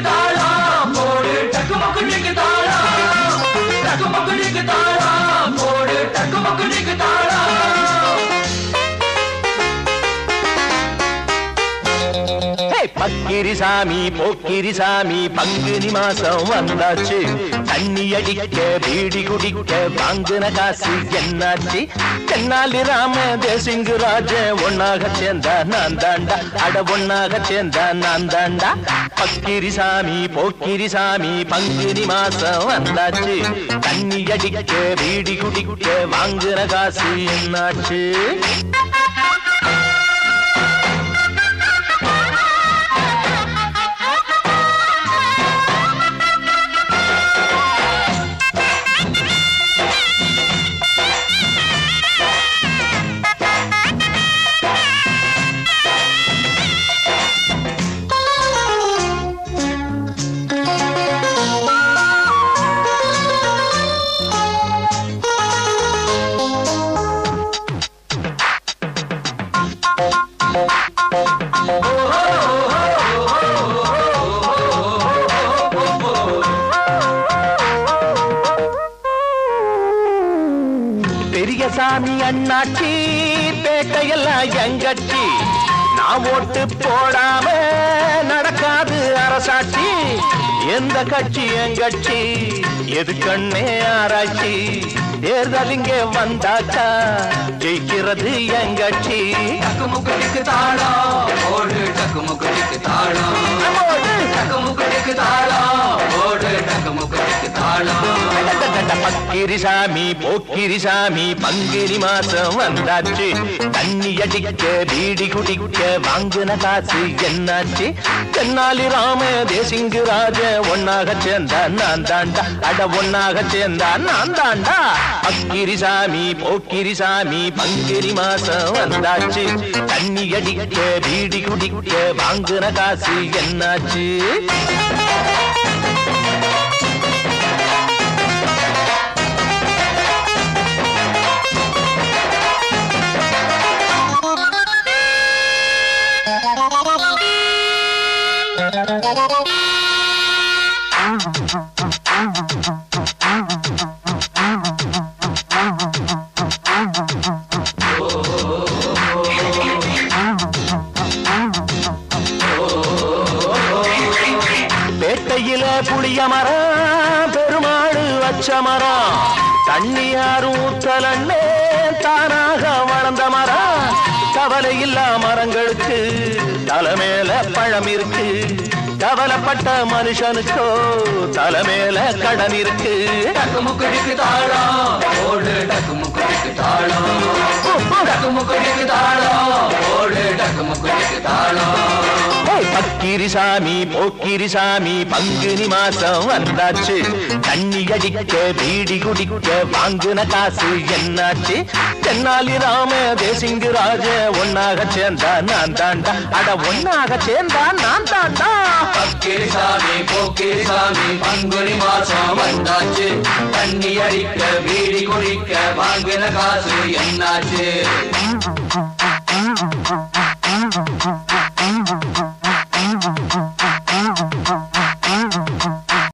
தாளம் போடு டக்கு மக்குடிக்கு தாளம் டக்கு மக்குடிக்கு தாளம் போடு டக்கு மக்குடிக்கு தாளம் பக்கிரிசாமி போக்கிரிசாமி பங்குனி மாசம் வந்தாச்சு தண்ணி அடிக்க பீடி குடிக்க வாங்குன காசு என்னாச்சு தென்னாலி ராம தேசிங்கு ராஜ ஒன்னாக சேர்ந்தா நான் தாண்டா அட ஒன்னாக சேர்ந்தா நான் தாண்டா பக்கிரிசாமி போக்கிரிசாமி பங்குனி மாசம் வந்தாச்சு தண்ணி அடிக்க பீடி குடிக்க வாங்குன காசு என்னாச்சு பெரியசாமி அண்ணாச்சி பேட்டையெல்லாம் எங்கட்சி நான் ஓட்டு போடாம நடக்காது அரசாட்சி எந்த கட்சி எங்கட்சி எது கண்ணே ஆராய்ச்சி தேர்தல் இங்கே வந்தாச்சா ஜெயிக்கிறது எங்கட்சி டக்கு முக்குடிக்கு தாளம் போடு டக்கு முக்குடிக்கு தாளம் டக்கு முக்குடிக்கு தாளம் போடு டக்கு முக்குடிக்கு தாளம் பக்கிரிசாமி போக்கிரிசாமி பங்குனி மாசம் வந்தாச்சு தண்ணி அடிக்க பீடி குடிக்க வாங்குன காசு என்னாச்சு தென்னாலி ராம தேசிங்கு ராஜ ஒன்னாக சேர்ந்தா நான் தாண்டா அட ஒன்னாக சேர்ந்தா நான் தாண்டா பக்கிரிசாமி போக்கிரிசாமி பங்குனி மாசம் வந்தாச்சு தண்ணி அடிக்க பீடி குடிக்க வாங்குன காசு என்னாச்சு பேட்டையில புளிய மரம் பெருமாடு வச்ச மரம் தண்ணி யாரும் ஊத்தலன்னே தானாக வளர்ந்த மரம் கவலை இல்லா மரங்களுக்கு தலைமேல பழம் இருக்கு கவலைப்பட்ட மனுஷனுக்கோ தலைமேல கடன் இருக்கு டக்கு முக்குடிக்கு தாளம் போடு டக்கு முக்குடிக்கு தாளம் டக்கு முக்குடிக்கு தாளம் போடு டக்கு முக்குடிக்கு தாளம் பக்கிரிசாமி போக்கிரிசாமி பங்குனி மாசம் வந்தாச்சு தண்ணி அடிக்க பீடி குடிக்க வாங்குன காசு என்னாச்சு தென்னாலி ராம தேசிங்கு ராஜ ஒன்னாக சேர்ந்தா நான் தாண்டா அட ஒன்னாக சேர்ந்தா நான் தாண்டா பக்கிரிசாமி போக்கிரிசாமி பங்குனி மாசம் வந்தாச்சு தண்ணி அடிக்க பீடி குடிக்க வாங்கின காசு என்னாச்சு